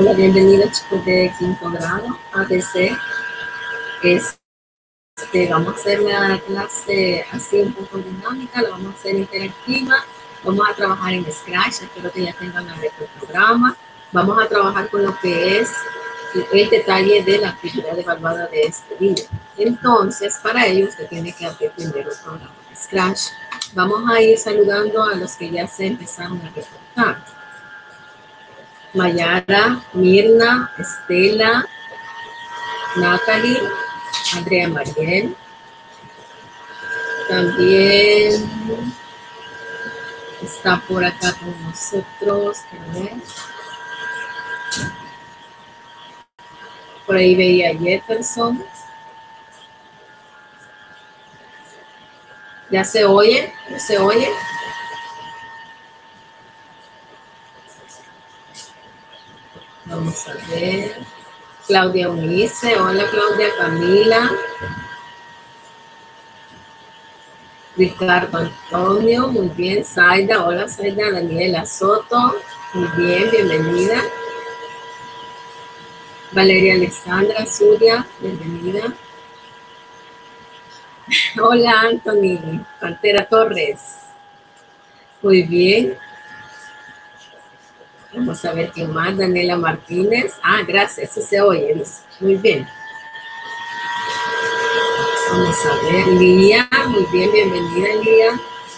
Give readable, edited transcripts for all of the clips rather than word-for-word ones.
Hola, bienvenidos chicos de quinto grado, ADC. Vamos a hacer la clase así un poco dinámica, la vamos a hacer interactiva. Vamos a trabajar en Scratch, espero que ya tengan abierto el programa. Vamos a trabajar con lo que es el detalle de la actividad evaluada de este video. Entonces, para ello usted tiene que abrir primero el programa de Scratch. Vamos a ir saludando a los que ya se empezaron a reportar. Mayara, Mirna, Estela, Natalie, Andrea Mariel. También está por acá con nosotros. Por ahí veía Jefferson. ¿Ya se oye? ¿No se oye? Vamos a ver. Claudia Unice. Hola Claudia. Camila. Ricardo Antonio. Muy bien. Zaida. Hola Zaida. Daniela Soto. Muy bien. Bienvenida. Valeria Alexandra Zuria. Bienvenida. Hola Anthony. Pantera Torres. Muy bien. Vamos a ver quién más. Daniela Martínez. Ah, gracias. Eso se oye. Muy bien. Vamos a ver. Lía. Muy bien. Bienvenida, Lía.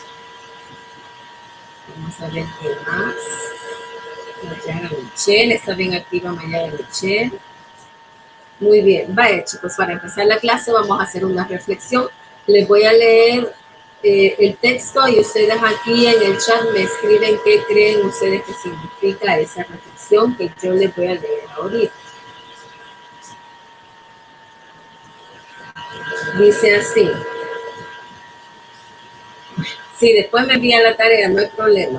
Vamos a ver quién más. Mayara Michelle. Está bien activa Mayara Michelle. Muy bien. Vaya, chicos, para empezar la clase vamos a hacer una reflexión. Les voy a leer el texto y ustedes aquí en el chat me escriben qué creen ustedes que significa esa reflexión que yo les voy a leer ahorita. Dice así. Sí, después me envía la tarea, no hay problema.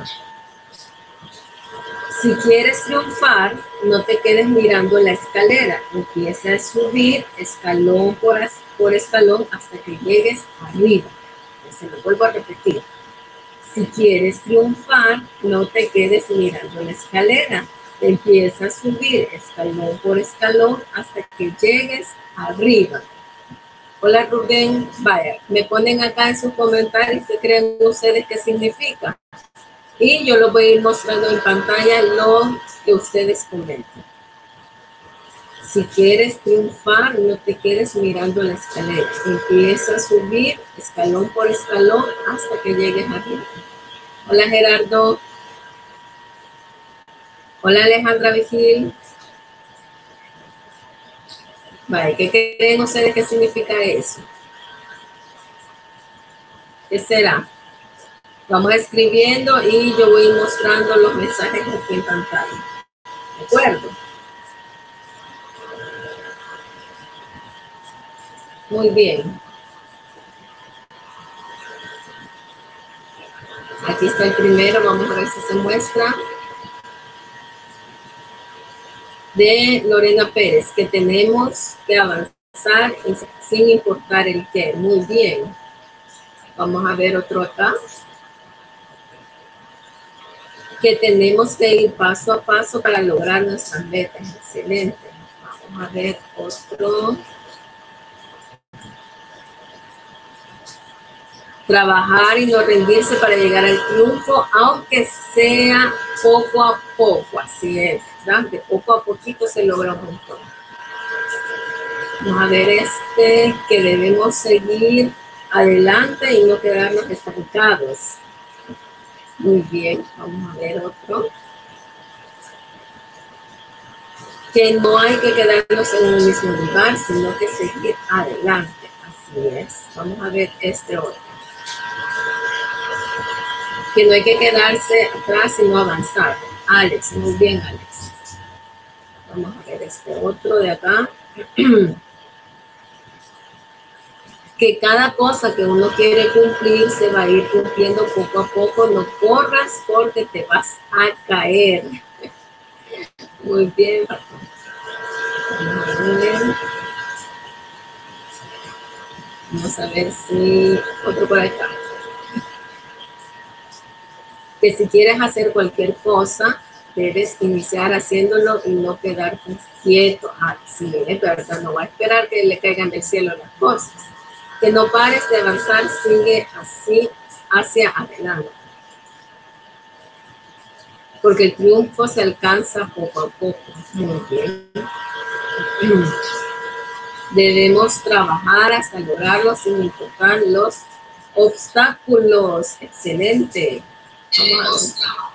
Si quieres triunfar, no te quedes mirando la escalera. Empieza a subir escalón por escalón hasta que llegues arriba. Se lo vuelvo a repetir. Si quieres triunfar, no te quedes mirando la escalera. Empieza a subir escalón por escalón hasta que llegues arriba. Hola Rubén, vaya, me ponen acá en sus comentarios qué creen ustedes qué significa. Y yo lo voy a ir mostrando en pantalla lo que ustedes comenten. Si quieres triunfar, no te quedes mirando la escalera. Empieza a subir escalón por escalón hasta que llegues arriba. Hola Gerardo. Hola Alejandra Vigil. Vale, ¿qué creen ustedes qué significa eso? ¿Qué será? Vamos escribiendo y yo voy mostrando los mensajes aquí en pantalla. ¿De acuerdo? Muy bien. Aquí está el primero, vamos a ver si se muestra. De Lorena Pérez, que tenemos que avanzar sin importar el qué. Muy bien. Vamos a ver otro acá. Que tenemos que ir paso a paso para lograr nuestras metas. Excelente. Vamos a ver otro. Trabajar y no rendirse para llegar al triunfo, aunque sea poco a poco. Así es, ¿verdad? De poco a poquito se logra un montón. Vamos a ver que debemos seguir adelante y no quedarnos estancados. Muy bien, vamos a ver otro. Que no hay que quedarnos en el mismo lugar, sino que seguir adelante. Así es. Vamos a ver este otro. Que no hay que quedarse atrás, sino avanzar. Alex, muy bien, Alex. Vamos a ver este otro de acá. Que cada cosa que uno quiere cumplir se va a ir cumpliendo poco a poco. No corras porque te vas a caer. Muy bien. Vamos a ver si otro por acá. Que si quieres hacer cualquier cosa, debes iniciar haciéndolo y no quedar quieto. Sí, es verdad, no va a esperar que le caigan del cielo las cosas. Que no pares de avanzar, sigue así hacia adelante. Porque el triunfo se alcanza poco a poco. Muy bien. Debemos trabajar hasta lograrlo sin importar los obstáculos. Excelente. Vamos a ver.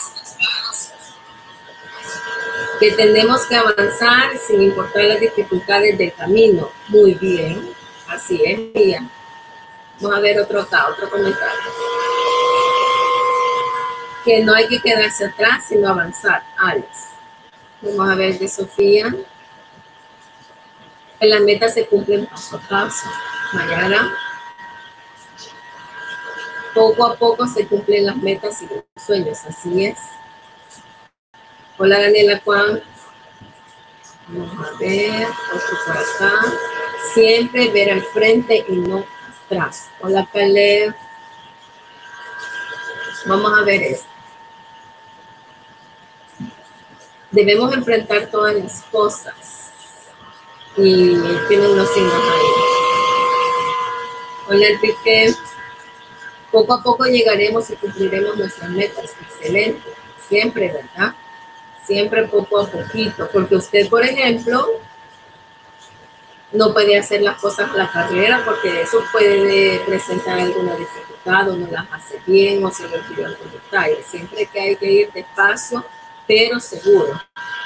Que tenemos que avanzar sin importar las dificultades del camino. Muy bien. Así es, Mía. Vamos a ver otro comentario. Que no hay que quedarse atrás, sino avanzar. Alex. Vamos a ver de Sofía. Que las metas se cumplen paso a paso. Mayara. Poco a poco se cumplen las metas y los sueños. Así es. Hola, Daniela Juan. Vamos a ver. Otro por acá. Siempre ver al frente y no atrás. Hola, Caleb. Vamos a ver esto. Debemos enfrentar todas las cosas. Y tienen unos signos ahí. Hola, Enrique. Poco a poco llegaremos y cumpliremos nuestras metas. Excelente. Siempre, ¿verdad? Siempre poco a poquito. Porque usted, por ejemplo, no puede hacer las cosas a la carrera porque eso puede presentar alguna dificultad o no las hace bien o se le olvidó algún detalle. Siempre que hay que ir despacio, pero seguro.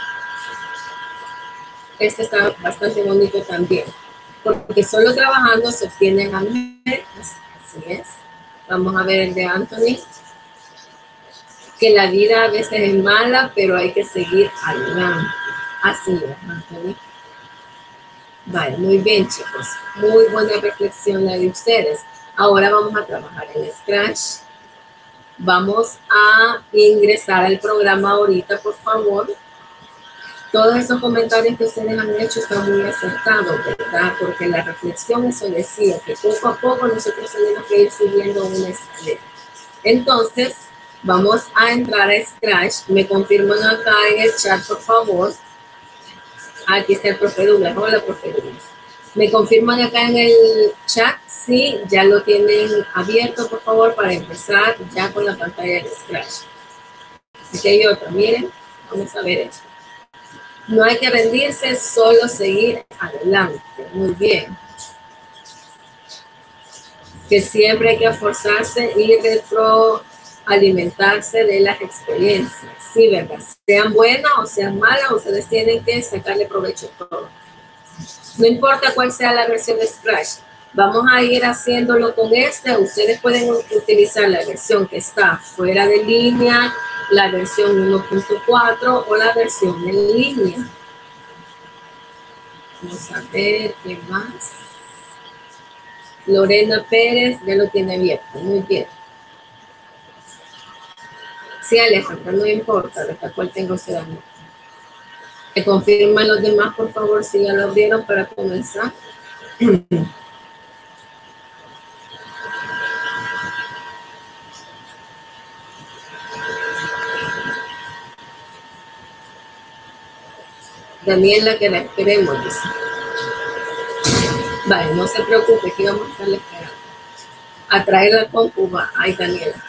Este está bastante bonito también, porque solo trabajando se obtienen las metas. Así es. Vamos a ver el de Anthony. Que la vida a veces es mala, pero hay que seguir adelante. Así es, Anthony. Vale, muy bien, chicos. Muy buena reflexión la de ustedes. Ahora vamos a trabajar en Scratch. Vamos a ingresar al programa ahorita, por favor. Todos esos comentarios que ustedes han hecho están muy acertados, ¿verdad? Porque la reflexión eso decía que poco a poco nosotros tenemos que ir subiendo una escalera. Entonces, vamos a entrar a Scratch. Me confirman acá en el chat, por favor. Aquí está el profe Douglas. Hola, profe Douglas. Me confirman acá en el chat si ya lo tienen abierto, por favor, para empezar ya con la pantalla de Scratch. Aquí hay otro, miren. Vamos a ver esto. No hay que rendirse, solo seguir adelante. Muy bien. Que siempre hay que esforzarse y retroalimentarse de las experiencias. Sí, ¿verdad? Sean buenas o sean malas, ustedes tienen que sacarle provecho a todo. No importa cuál sea la versión de Scratch. Vamos a ir haciéndolo con esta. Ustedes pueden utilizar la versión que está fuera de línea, la versión 1.4 o la versión en línea. Vamos a ver qué más. Lorena Pérez ya lo tiene abierto. Muy bien. Sí, Alejandra, no importa hasta cuál tengo ciudadano. Me confirman los demás, por favor, si ya lo abrieron para comenzar. Daniela, que la esperemos, dice. Vale, no se preocupe, que vamos a estarle esperando. A traerla con Cuba. Ay, Daniela.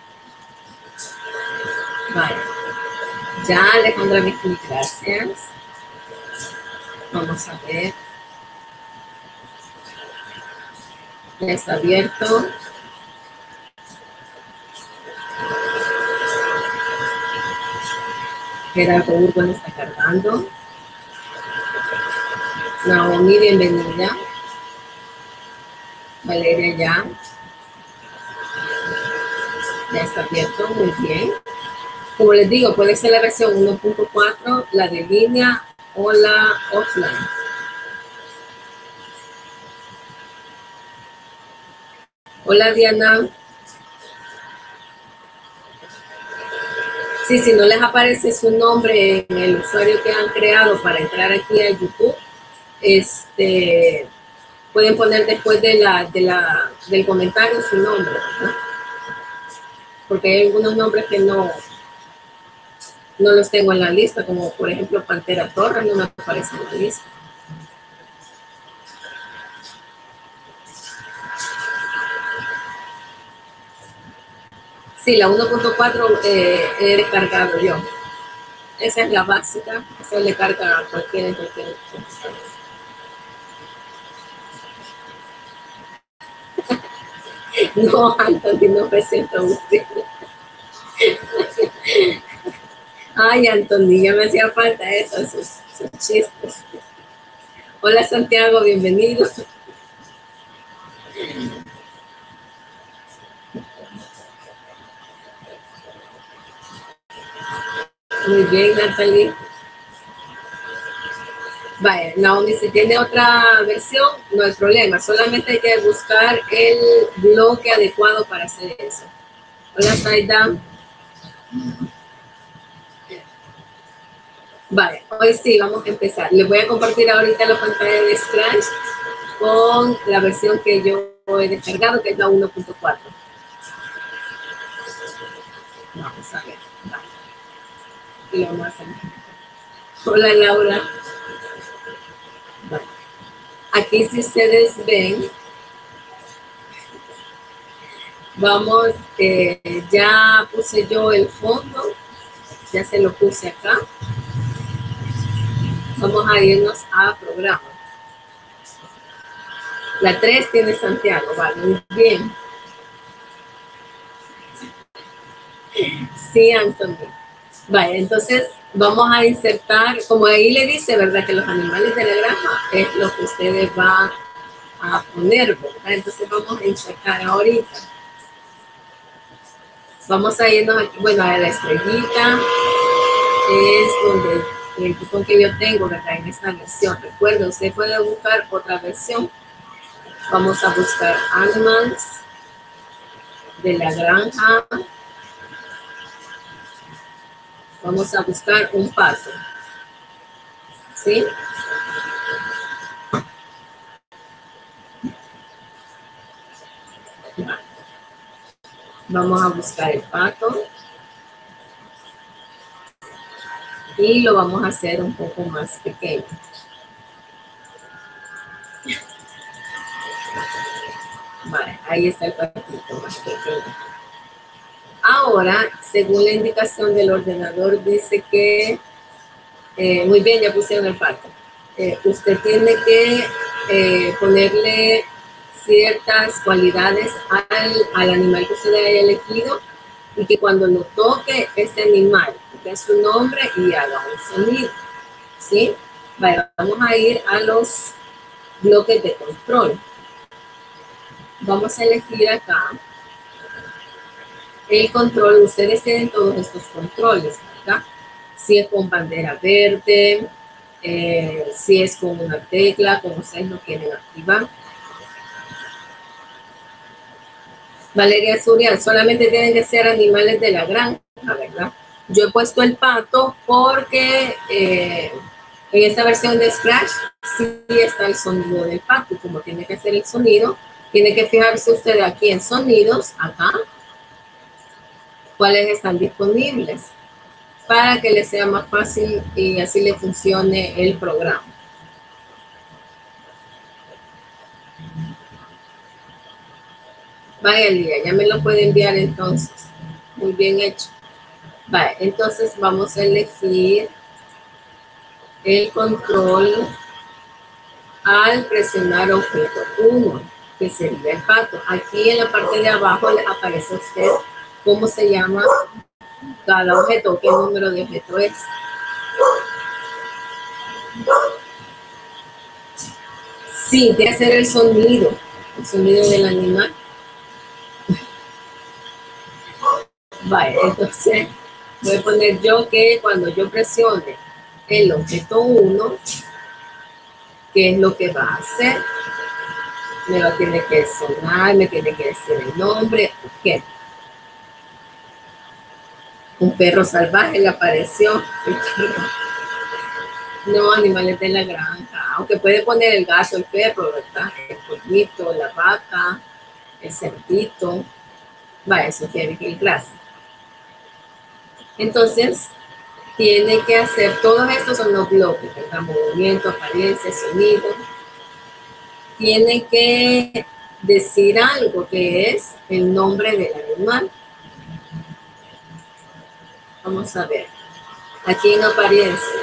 Vale. Ya, Alejandra, Vicky, gracias. Vamos a ver. Ya está abierto. Gerardo Urban está cargando. Naomi, bienvenida. Valeria ya. Ya está abierto, muy bien. Como les digo, puede ser la versión 1.4, la de línea o la offline. Hola, Diana. Sí, si no les aparece su nombre en el usuario que han creado para entrar aquí a YouTube, pueden poner después del comentario su nombre, ¿no? Porque hay algunos nombres que no No los tengo en la lista, como por ejemplo Pantera Torre, no me aparece en la lista. Sí, la 1.4 he descargado yo. Esa es la básica, esa le carga a cualquier. No, Anthony, no me siento usted. Ay, Anthony, ya me hacía falta eso, sus chistes. Hola, Santiago, bienvenido. Muy bien, Natalie. Vaya, Naomi, si tiene otra versión, no hay problema. Solamente hay que buscar el bloque adecuado para hacer eso. Hola, Saida. Vale, hoy sí, vamos a empezar. Les voy a compartir ahorita la pantalla de Scratch con la versión que yo he descargado, que es la 1.4. Vamos a ver. Vale. Y lo vamos a hacer. Hola, Laura. Vale. Aquí, si ustedes ven, vamos, ya puse yo el fondo, ya se lo puse acá. Vamos a irnos a programa. La 3 tiene Santiago, vale, muy bien. Sí, Anthony. Vale, entonces vamos a insertar, como ahí le dice, ¿verdad? Que los animales de la granja es lo que ustedes van a poner, ¿verdad? Entonces vamos a insertar ahorita. Vamos a irnos aquí, bueno, a la estrellita, es donde el botón que yo tengo, ¿verdad? En esta versión. Recuerden, usted puede buscar otra versión. Vamos a buscar Animals de la granja. Vamos a buscar un pato. ¿Sí? Vamos a buscar el pato. Y lo vamos a hacer un poco más pequeño. Vale, ahí está el patito más pequeño. Ahora, según la indicación del ordenador, dice que, muy bien, ya pusieron el pato. Usted tiene que ponerle ciertas cualidades al animal que usted haya elegido y que cuando lo toque este animal, dé su nombre y haga un sonido. ¿Sí? Vale, vamos a ir a los bloques de control. Vamos a elegir acá el control. Ustedes tienen todos estos controles, ¿verdad? Si es con bandera verde, si es con una tecla, como ustedes lo quieren activar. Valeria Zuria, solamente tienen que ser animales de la granja, ¿verdad? Yo he puesto el pato porque en esta versión de Scratch sí está el sonido del pato. Como tiene que hacer el sonido, tiene que fijarse usted aquí en sonidos, acá, cuáles están disponibles para que le sea más fácil y así le funcione el programa. Vaya, Lía, ya me lo puede enviar entonces. Muy bien hecho. Vale, entonces vamos a elegir el control al presionar objeto 1, que sería el pato. Aquí en la parte de abajo le aparece a usted cómo se llama cada objeto, qué número de objeto es. Sí, tiene que hacer el sonido del animal. Vale, entonces voy a poner yo que cuando yo presione el objeto 1, ¿qué es lo que va a hacer? Me lo tiene que sonar, me tiene que decir el nombre, ¿qué? Un perro salvaje le apareció. No, animales de la granja, aunque puede poner el gato, el perro, ¿verdad? El pollito, la vaca, el cerdito, va, eso tiene que ir clásico. Entonces, tiene que hacer, todos estos son los bloques, ¿verdad? Movimiento, apariencia, sonido. Tiene que decir algo que es el nombre del animal. Vamos a ver. Aquí en apariencia.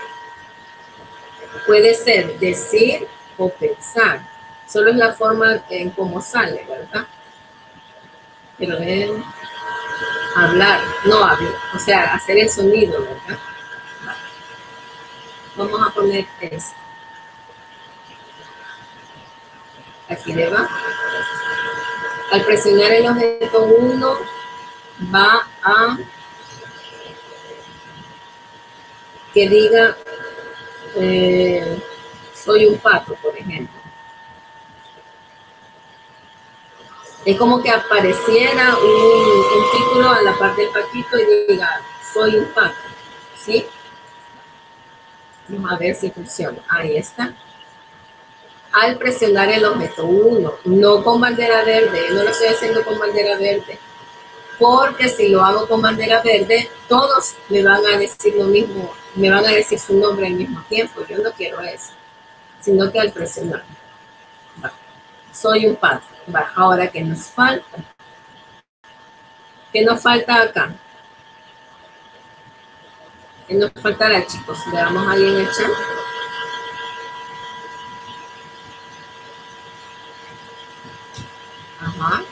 Puede ser decir o pensar. Solo es la forma en cómo sale, ¿verdad? Pero es hablar, no hablar, o sea, hacer el sonido, ¿verdad? Vamos a poner esto. Aquí le va. Al presionar el objeto 1, va a que diga soy un pato, por ejemplo. Es como que apareciera un título a la parte del patito y diga soy un pato, ¿sí? Vamos a ver si funciona. Ahí está. Al presionar el objeto 1, no con bandera verde, no lo estoy haciendo con bandera verde, porque si lo hago con bandera verde, todos me van a decir lo mismo, me van a decir su nombre al mismo tiempo. Yo no quiero eso, sino que al presionar. Va. Soy un pato. Va. Ahora, ¿qué nos falta? ¿Qué nos falta acá? ¿Qué nos faltará, chicos? Le damos ahí en el chat. Ajá.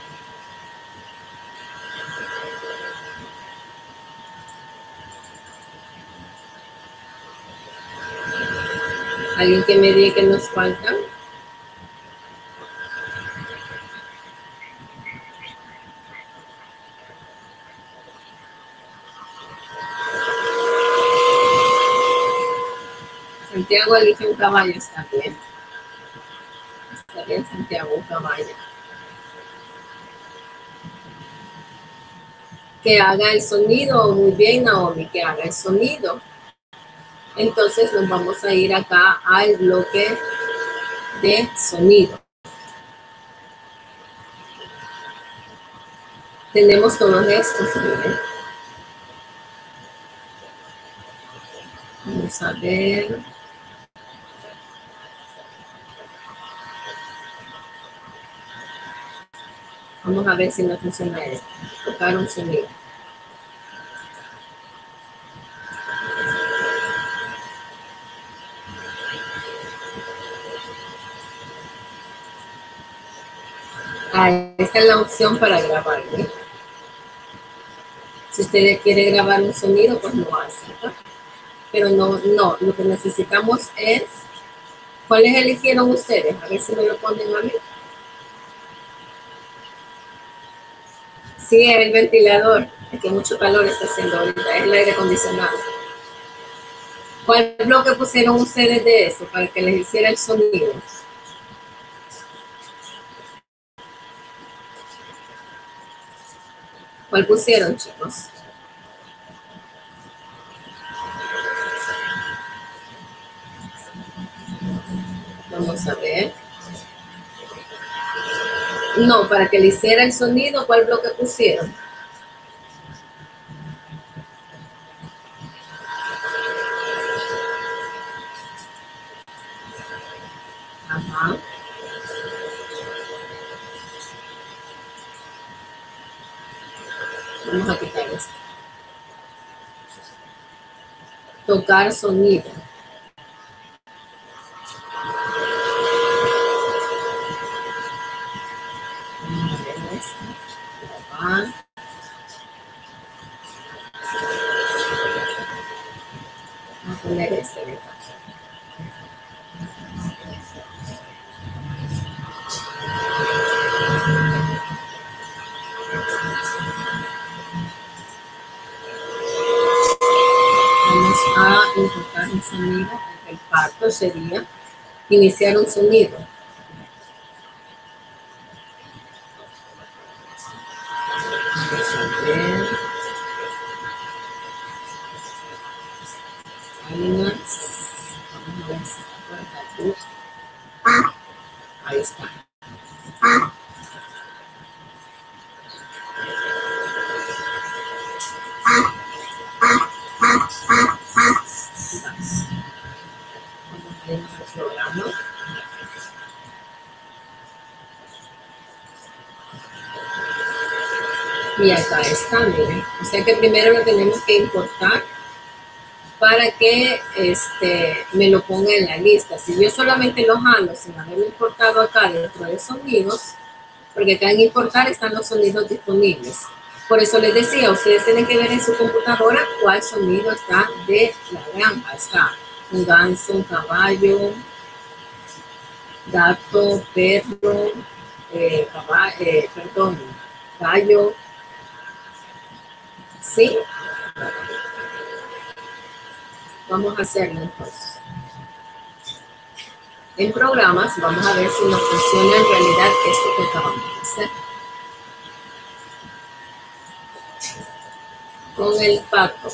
¿Alguien que me diga que nos falta? Santiago elige un caballo, está bien. Está bien, Santiago, un caballo. Que haga el sonido, muy bien, Naomi, que haga el sonido. Entonces nos vamos a ir acá al bloque de sonido. Tenemos todos estos, miren. Vamos a ver. Vamos a ver si no funciona esto. Tocar un sonido. Ahí está la opción para grabar, ¿eh? Si usted quiere grabar un sonido, pues lo hace, ¿no? Pero no, lo que necesitamos es, ¿cuáles eligieron ustedes? A ver si me lo ponen a mí. Sí, es el ventilador, es que mucho calor está haciendo ahorita, es el aire acondicionado. ¿Cuál bloque pusieron ustedes de eso para que les hiciera el sonido? ¿Cuál pusieron, chicos? Vamos a ver. No, para que le hiciera el sonido, ¿cuál bloque pusieron? Ajá. Vamos a quitar esto. Tocar sonido. Vamos a poner este de acá. Vamos a intentar un sonido. El paso sería iniciar un sonido. Vamos a ver. Hay unas. Vamos a ver si está por acá. Ahí está. Y acá está, miren. O sea que primero lo tenemos que importar para que me lo ponga en la lista. Si yo solamente lo jalo sin haberlo importado acá dentro de sonidos, porque acá en importar están los sonidos disponibles. Por eso les decía, ustedes tienen que ver en su computadora cuál sonido está de la granja. Está un ganso, un caballo, gato, perro, gallo. ¿Sí? Vamos a hacerlo entonces. En programas, vamos a ver si nos funciona en realidad esto que acabamos de hacer. Con el pato.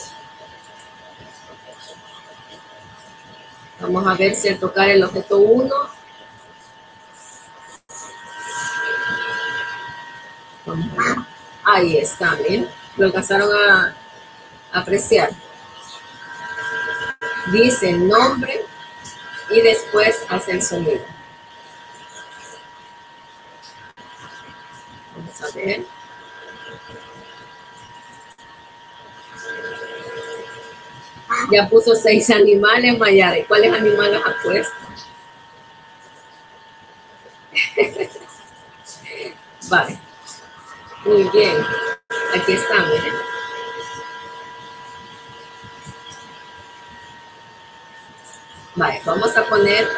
Vamos a ver si al tocar el objeto 1, ahí está, bien. Lo alcanzaron a apreciar. Dice el nombre y después hace el sonido. Vamos a ver. Ya puso 6 animales, Mayare. ¿Cuáles animales ha puesto? Vale. Muy bien. Aquí está, miren. Vale, vamos a poner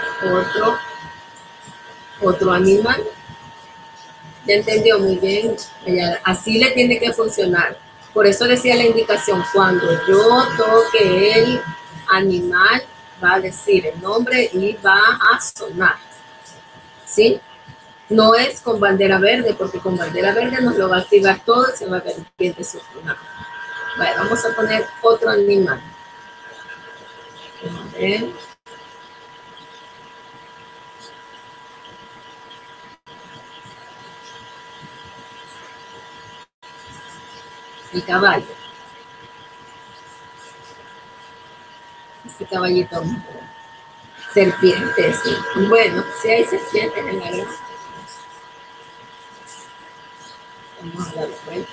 otro animal. Ya entendió muy bien. Así le tiene que funcionar. Por eso decía la indicación, cuando yo toque el animal, va a decir el nombre y va a sonar. ¿Sí? No es con bandera verde, porque con bandera verde nos lo va a activar todo y se va a ver bien de su sonar. Vale, vamos a poner otro animal. A ver. El caballo. Este caballito. Serpientes. Bueno, si hay serpientes en la granja. Vamos a darle vuelta.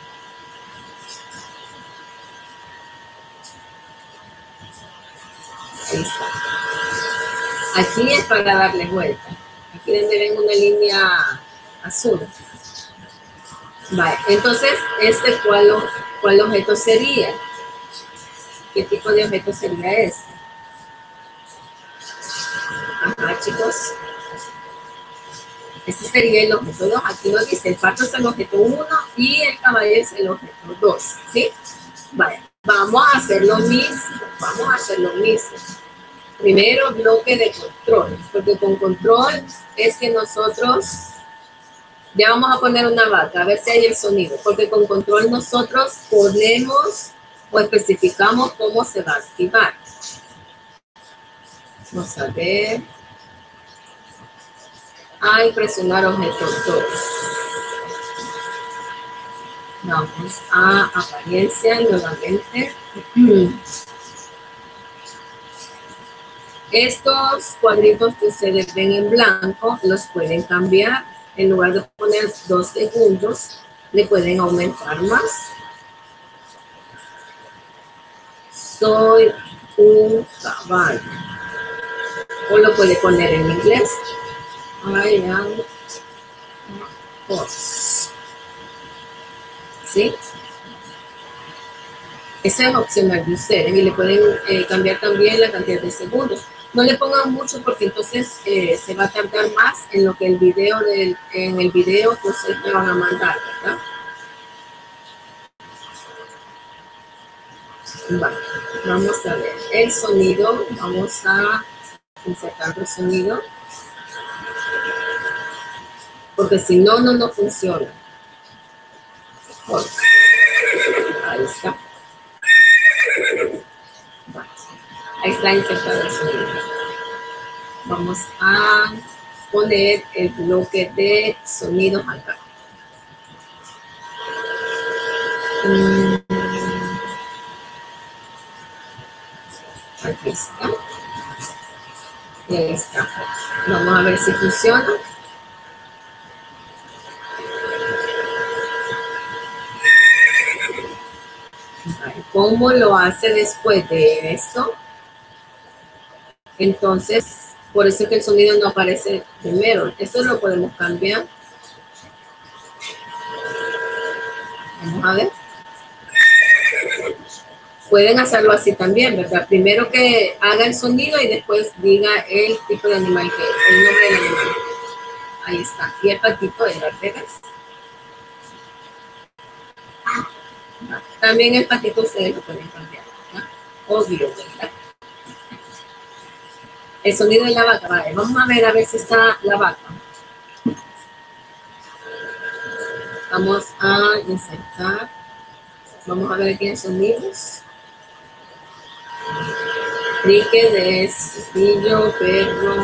Ahí está. Aquí es para darle vuelta. Aquí donde ven una línea azul. Vale, entonces, ¿cuál objeto sería? ¿Qué tipo de objeto sería este? Ajá, chicos. Este sería el objeto 2. Aquí lo dice, el pato es el objeto 1 y el caballo es el objeto 2. ¿Sí? Vale, vamos a hacer lo mismo. Primero, bloque de control, porque con control es que nosotros, ya vamos a poner una vaca, a ver si hay el sonido, porque con control nosotros ponemos o especificamos cómo se va a activar. Vamos a ver. Presionar objeto 2. Vamos a apariencia nuevamente. Estos cuadritos que ustedes ven en blanco los pueden cambiar. En lugar de poner 2 segundos, le pueden aumentar más. Soy un caballo. O lo puede poner en inglés. I am a horse. ¿Sí? Eso es opcional de ustedes y le pueden cambiar también la cantidad de segundos. No le pongan mucho porque entonces se va a tardar más en lo que en el video que ustedes me van a mandar, ¿verdad? Vale, vamos a ver el sonido. Vamos a insertar el sonido. Porque si no, no funciona. Ahí está. Vale. Ahí está insertado el sonido. Vamos a poner el bloque de sonidos acá. Aquí está. Y ahí está. Vamos a ver si funciona. ¿Cómo lo hace después de esto? Entonces, por eso es que el sonido no aparece primero. Esto lo podemos cambiar. Vamos a ver. Pueden hacerlo así también, ¿verdad? Primero que haga el sonido y después diga el tipo de animal que es, el nombre del animal. Ahí está. Y el patito de las vegas. También el patito ustedes lo pueden cambiar, ¿verdad? Obvio, ¿verdad? El sonido de la vaca, vale. Vamos a ver si está la vaca. Vamos a insertar. Vamos a ver aquí en sonidos. Cricket de cepillo, perro.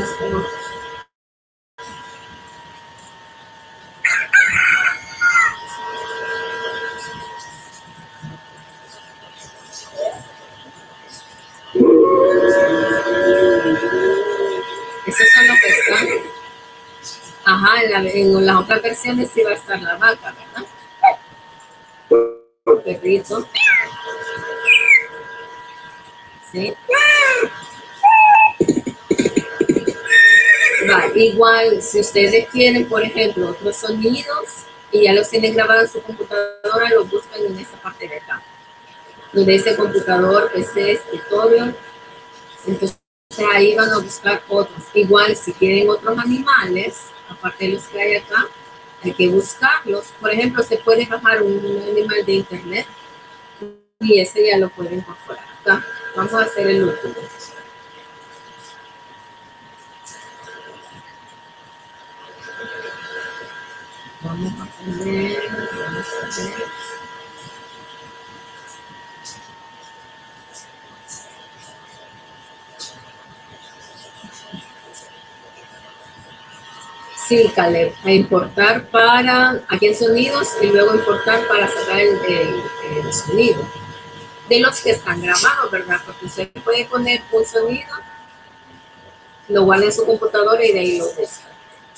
Esos son los que están. Ajá, en las otras versiones sí va a estar la vaca, ¿verdad? El perrito. Sí. Va, igual, si ustedes quieren, por ejemplo, otros sonidos y ya los tienen grabados en su computadora, los buscan en esta parte de acá. Donde dice computador, PC, escritorio. Entonces ahí van a buscar otros. Igual, si quieren otros animales, aparte de los que hay acá, hay que buscarlos. Por ejemplo, se puede bajar un animal de internet y ese ya lo pueden incorporar acá. Vamos a hacer el último. Vamos a poner, vamos a ver. Sí, Caleb, a importar para, aquí en sonidos y luego importar para sacar el sonido de los que están grabados, ¿verdad? Porque usted puede poner un sonido, lo guarda en su computadora y de ahí lo busca.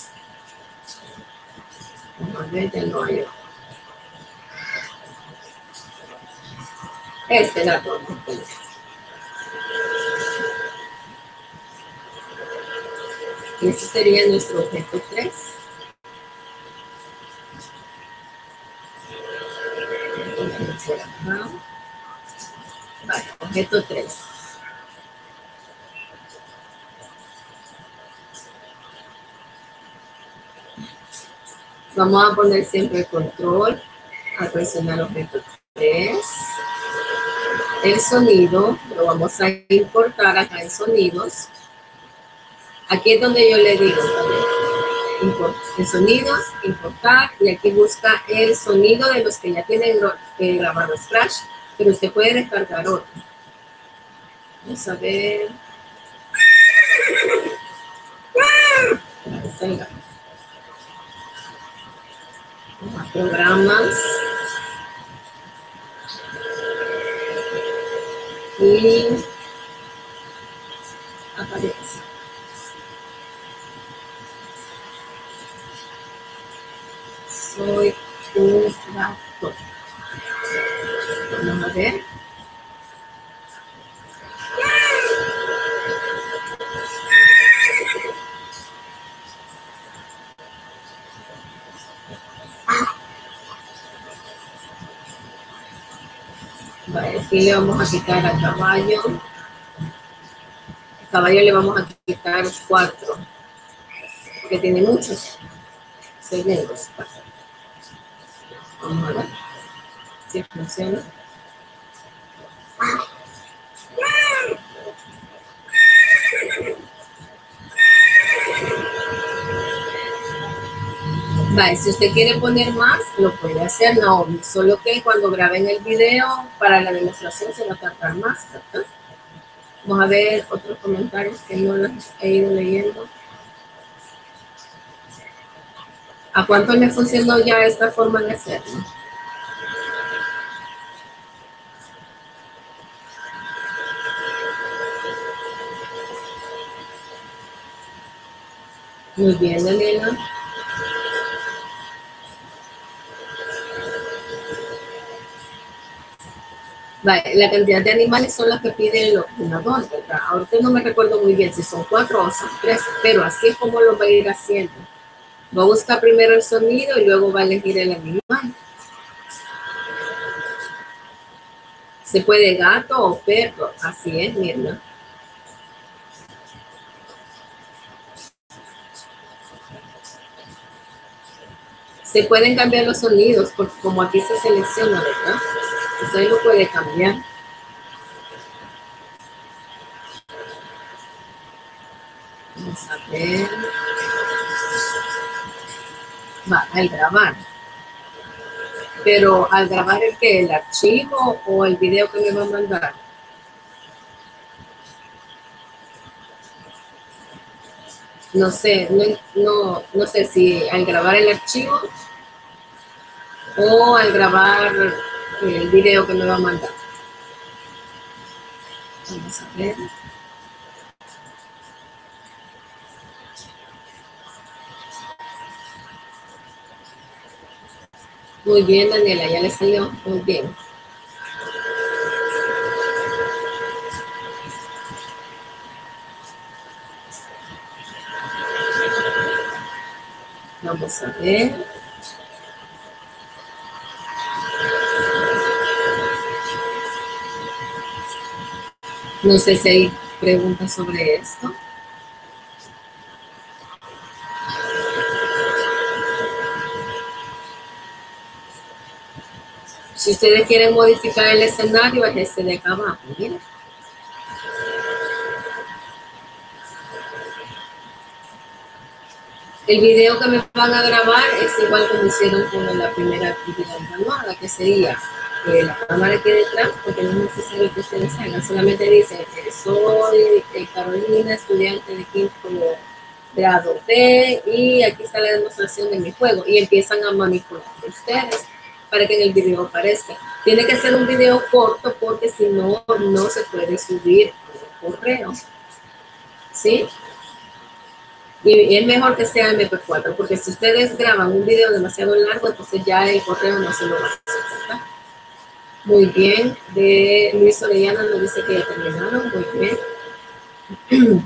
Vamos a ver, ya no hay. Este gato. Este sería nuestro objeto 3. Vale, objeto 3. Vamos a poner siempre el control, a presionar objeto 3. El sonido lo vamos a importar acá en sonidos. Aquí es donde yo le digo en sonidos, importar, y aquí busca el sonido de los que ya tienen grabado Scratch, pero usted puede descargar otro. Vamos a ver. Programas. Y aparece. Soy un gato. Vamos a ver. Vale, aquí le vamos a quitar al caballo. El caballo le vamos a quitar 4, porque tiene muchos. Segundos. Vamos a ver si funciona. Vale, si usted quiere poner más, lo puede hacer, no, solo que cuando graben el video para la demostración se va a tardar más, ¿verdad? Vamos a ver otros comentarios que no los he ido leyendo. ¿A cuánto le funcionó ya esta forma de hacerlo? Muy bien, Daniela. Vale, la cantidad de animales son las que pide el ordenador, ¿verdad? Ahorita no me recuerdo muy bien si son 4 o son 3, pero así es como lo va a ir haciendo. Va a buscar primero el sonido y luego va a elegir el animal. Se puede gato o perro, así es, Mirna. Se pueden cambiar los sonidos, porque como aquí se selecciona, ¿verdad? Usted lo puede cambiar. Vamos a ver. Va, al grabar. Pero al grabar el archivo o el video que me va a mandar. No sé, no sé si al grabar el archivo o al grabar el video que me va a mandar. Vamos a ver. Muy bien, Daniela, ya le salió muy bien. Vamos a ver. No sé si hay preguntas sobre esto. Si ustedes quieren modificar el escenario, es este de acá abajo, miren. El video que me van a grabar es igual como hicieron con la primera actividad manual, que sería que la cámara quede detrás, porque no es necesario que ustedes hagan, solamente dicen que soy Carolina, estudiante de quinto grado B, y aquí está la demostración de mi juego, y empiezan a manipular ustedes para que en el video aparezca. Tiene que ser un video corto porque si no, no se puede subir por correo, ¿sí? Y es mejor que sea MP4, porque si ustedes graban un video demasiado largo, entonces ya el correo no se lo va a hacer. Muy bien. De Luis Orellana nos dice que ya terminaron. Muy bien.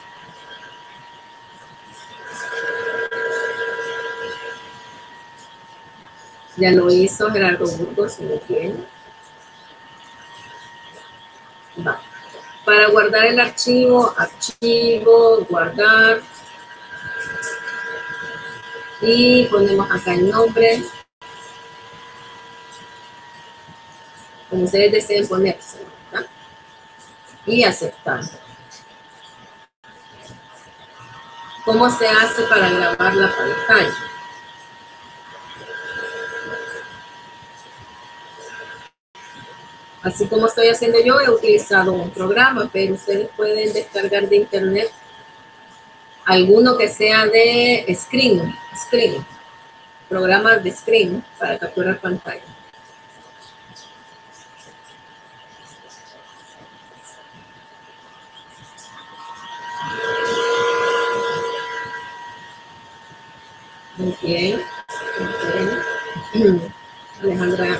Ya lo hizo Gerardo Burgos. Muy bien. Va. Para guardar el archivo, guardar. Y ponemos acá el nombre. Como ustedes deseen ponerse, ¿verdad? Y aceptar. ¿Cómo se hace para grabar la pantalla? Así como estoy haciendo yo, he utilizado un programa, pero ustedes pueden descargar de internet alguno que sea de screen, programas de screen para capturar pantalla. Muy bien. Alejandra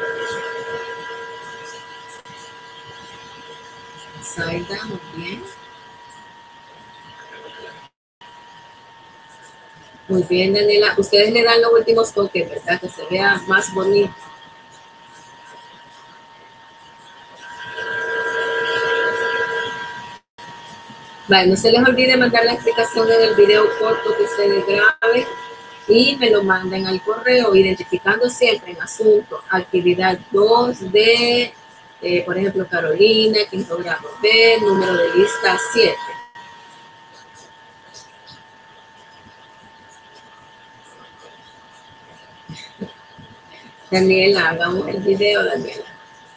Zaida, muy bien. Muy bien, Daniela. Ustedes le dan los últimos toques, ¿verdad? Que se vea más bonito. Vale, no se les olvide mandar la explicación en el video corto que ustedes graben y me lo manden al correo, identificando siempre en asunto, actividad 2 de, por ejemplo, Carolina, quinto grado B, número de lista 7. Daniela, hagamos el video, Daniela.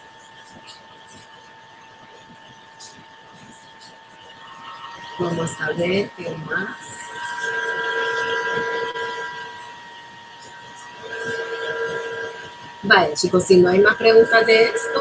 Vamos a ver qué más. Vale, chicos, si no hay más preguntas de esto.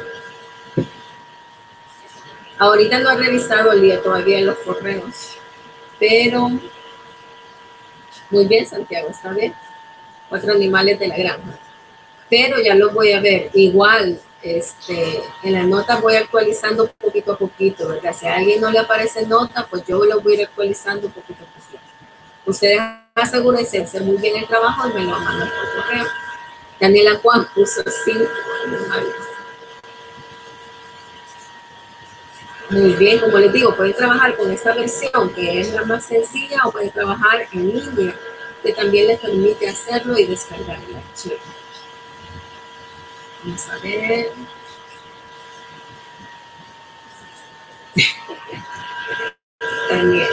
Ahorita no he revisado el día todavía en los correos, pero muy bien, Santiago, está bien. 4 animales de la granja. Pero ya los voy a ver. Igual, En las notas voy actualizando poquito a poquito, ¿verdad? Si a alguien no le aparece nota, pues yo lo voy a ir actualizando poquito a poquito. Ustedes asegúrense de hacer muy bien el trabajo y me lo mandan por correo. Daniela Juan puso 5. Muy bien, como les digo, pueden trabajar con esta versión que es la más sencilla o pueden trabajar en línea, que también les permite hacerlo y descargar el archivo. Vamos a ver. También.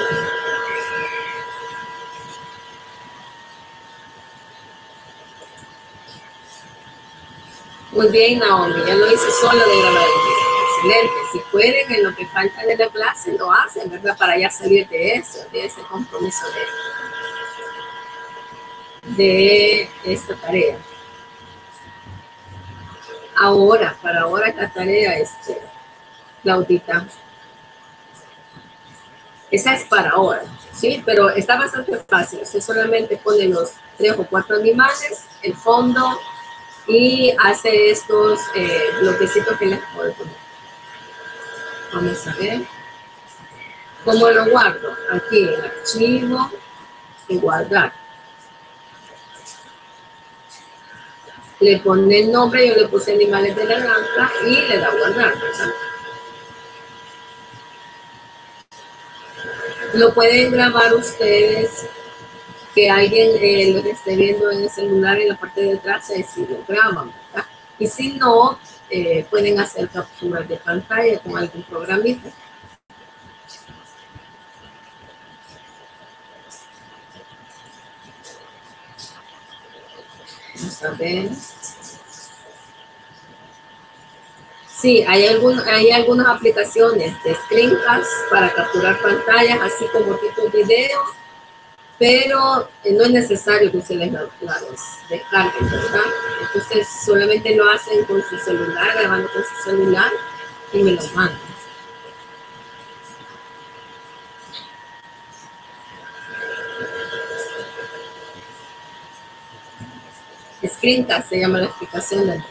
Muy bien, Naomi, ya lo hice solo de grabar. Excelente. Si pueden, en lo que falta de la clase, lo hacen, ¿verdad? Para ya salir de eso, de ese compromiso de esta tarea. Ahora, para ahora esta tarea, Claudita. Esa es para ahora, ¿sí? Pero está bastante fácil. Usted solamente pone los 3 o 4 animales, el fondo, y hace estos bloquecitos que les puedo poner. Vamos a ver. ¿Cómo lo guardo? Aquí en archivo y guardar. Le pone el nombre, yo le puse animales de la granja y le da guardar, ¿verdad? Lo pueden grabar ustedes, que alguien lo esté viendo en el celular en la parte de atrás, si lo graban, ¿verdad? Y si no, pueden hacer capturas de pantalla con algún programita. Vamos a ver. Sí, hay algunas aplicaciones de screencast para capturar pantallas, así como tipo video, pero no es necesario que ustedes las descarguen, ¿verdad? Entonces solamente lo hacen con su celular, grabando con su celular y me lo mandan. Screencast se llama la aplicación de...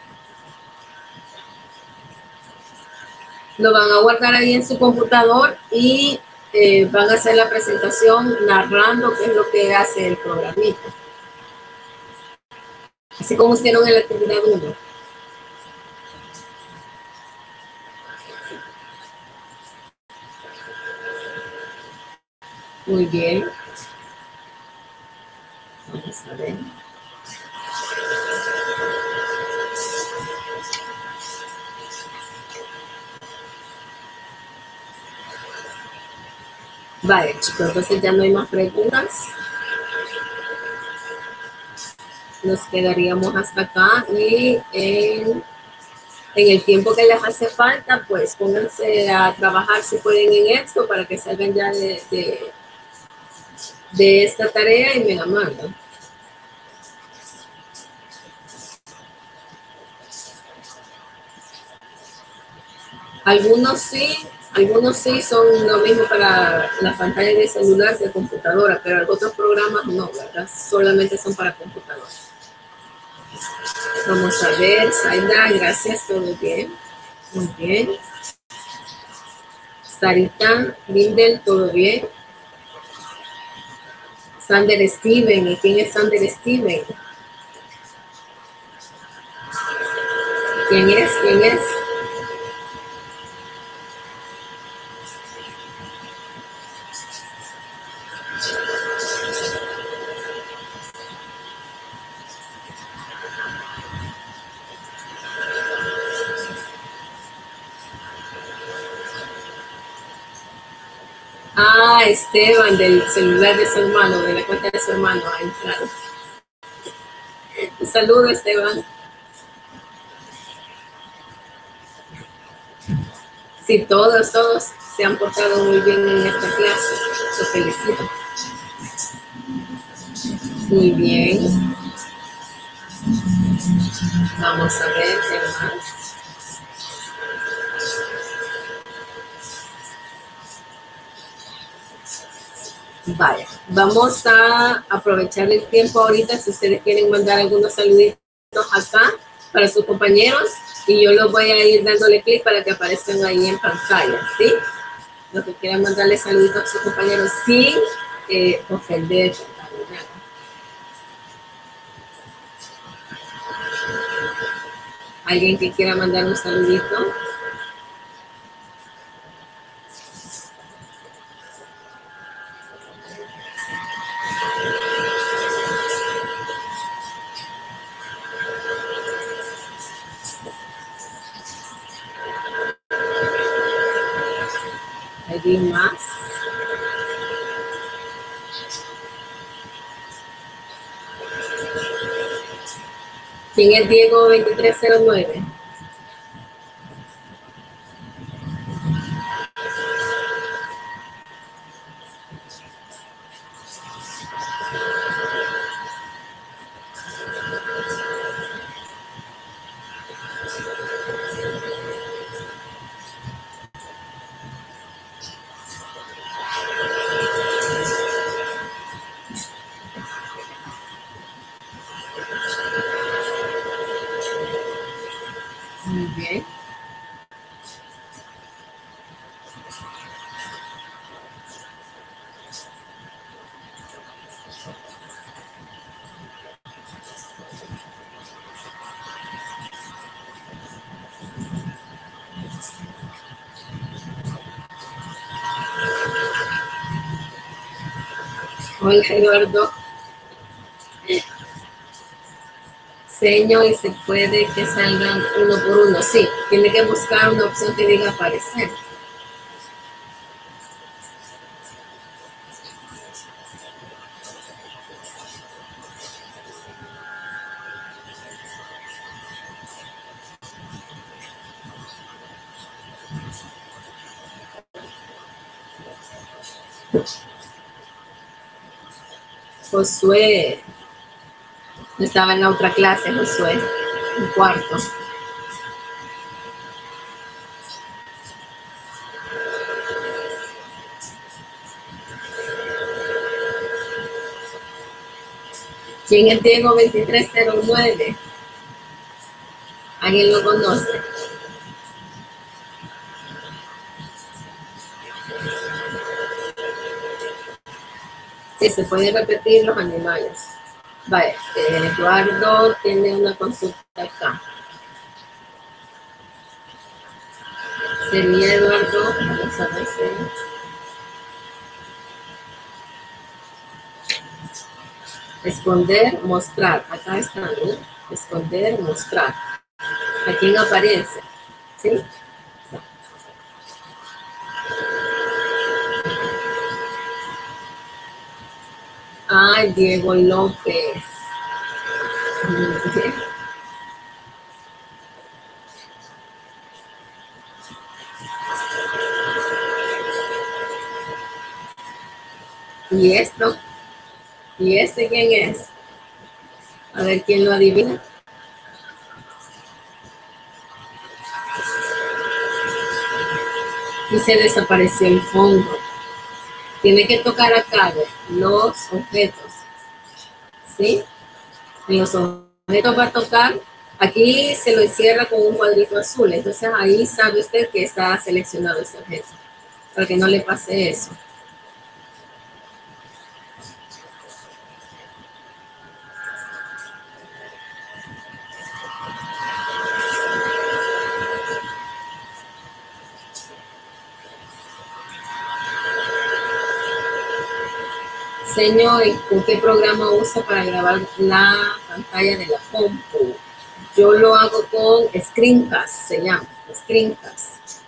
Lo van a guardar ahí en su computador y van a hacer la presentación narrando qué es lo que hace el programita. Así como hicieron en la actividad 1. Muy bien. Vamos a ver. Vale, chicos, entonces ya no hay más preguntas. Nos quedaríamos hasta acá y en el tiempo que les hace falta, pues pónganse a trabajar si pueden en esto para que salgan ya de esta tarea y me la mandan. Algunos sí son lo mismo para las pantallas de celular que de computadora, pero otros programas no, ¿verdad? Solamente son para computadora. Vamos a ver, Zaida, gracias, todo bien. Muy bien. Sarita, Lindel, todo bien. Sander Steven, ¿y quién es Sander Steven? ¿Quién es? ¿Quién es? Ah, Esteban, del celular de su hermano, de la cuenta de su hermano. Ahí, claro. Un saludo, Esteban. Sí, todos se han portado muy bien en esta clase. Los felicito. Muy bien. Vamos a ver qué más. Vaya, vamos a aprovechar el tiempo ahorita. Si ustedes quieren mandar algunos saluditos acá, para sus compañeros y yo los voy a ir dándole clic para que aparezcan ahí en pantalla, ¿sí? Los que quieran mandarle saluditos a sus compañeros sin ofender. ¿Alguien que quiera mandar un saludito? ¿Alguien más? ¿Quién es Diego 2309? Muy bien. Hola, Eduardo. Seño y se puede que salgan uno por uno. Sí, tiene que buscar una opción que diga aparecer. Josué. Estaba en la otra clase, Josué, en cuarto. ¿Quién es Diego 2309? ¿Alguien lo conoce? Sí, se pueden repetir los animales. Vale, Eduardo tiene una consulta acá. Sería Eduardo, vamos a ver si... Esconder, mostrar. Acá está, ¿no? Esconder, mostrar. ¿A quién aparece? ¿Sí? Ay, Diego López. ¿Y esto? ¿Y este quién es? A ver quién lo adivina. Y se desapareció el fondo. Tiene que tocar acá los objetos. ¿Sí? En los objetos va a tocar. Aquí se lo encierra con un cuadrito azul. Entonces ahí sabe usted que está seleccionado ese objeto. Para que no le pase eso. Señor, ¿con qué programa usa para grabar la pantalla de la compu? Yo lo hago con Screencast, se llama, Screencast.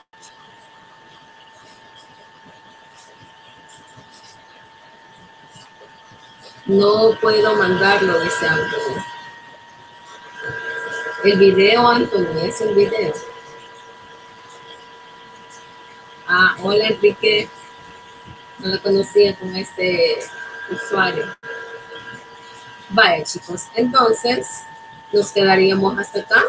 No puedo mandarlo, dice Antonio. El video, Antonio, es el video. Ah, hola Enrique. No lo conocía con este usuario. Vaya, chicos, entonces nos quedaríamos hasta acá.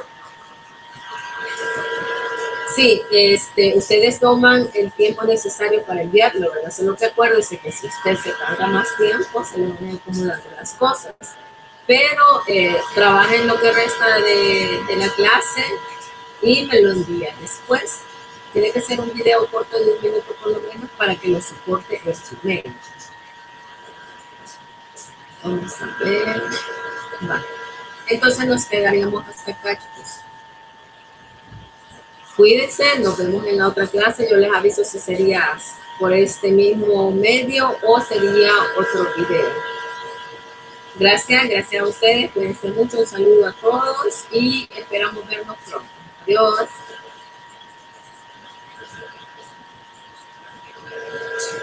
Sí, ustedes toman el tiempo necesario para enviarlo, ¿verdad? Solo que acuérdense que si usted se tarda más tiempo, se le van acumulando las cosas. pero trabajen lo que resta de la clase y me lo envía después. Tiene que ser un video corto de 1 minuto por lo menos para que lo soporte el Gmail. Vamos a ver. Vale. Entonces nos quedaríamos hasta acá, chicos. Cuídense, nos vemos en la otra clase. Yo les aviso si sería por este mismo medio o sería otro video. Gracias a ustedes. Cuídense mucho. Un saludo a todos y esperamos vernos pronto. Adiós.